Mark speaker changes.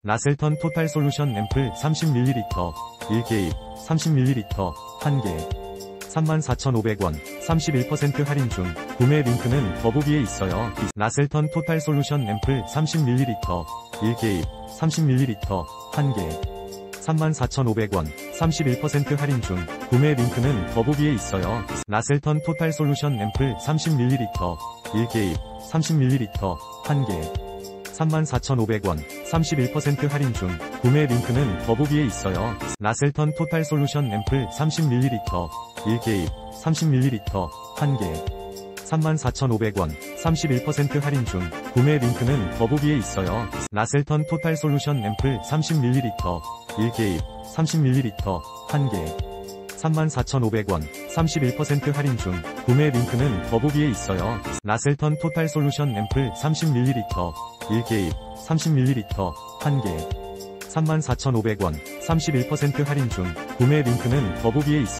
Speaker 1: 나셀턴 토탈 솔루션 앰플 30ml 1개입 30ml 1개 34,500원 31% 할인 중. 구매 링크는 더보기에 있어요. 나셀턴 토탈 솔루션 앰플 30ml 1개입 30ml 1개 34,500원 31% 할인 중. 구매 링크는 더보기에 있어요. 나셀턴 토탈 솔루션 앰플 30ml 1개입 30ml 1개 34,500원 31% 할인 중. 구매 링크는 더보기에 있어요. 나셀턴 토탈 솔루션 앰플 30ml 1개입 30ml 1개 34,500원 31% 할인 중. 구매 링크는 더보기에 있어요. 나셀턴 토탈 솔루션 앰플 30ml 1개입 30ml 1개 34,500원 31% 할인 중. 구매 링크는 더보기에 있어요. 나셀턴 토탈 솔루션 앰플 30ml 1개입 30ml 1개 34,500원 31% 할인 중. 구매 링크는 더보기에 있어요.